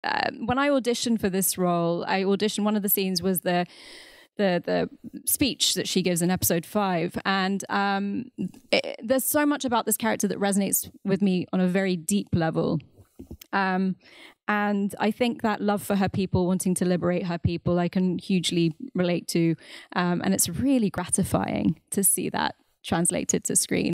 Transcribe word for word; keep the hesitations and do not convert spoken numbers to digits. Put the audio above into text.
um, when I auditioned for this role, I auditioned, one of the scenes was the the the speech that she gives in episode five, and um, it, there's so much about this character that resonates with me on a very deep level. Um, and I think that love for her people, wanting to liberate her people, I can hugely relate to. Um, and it's really gratifying to see that translated to screen.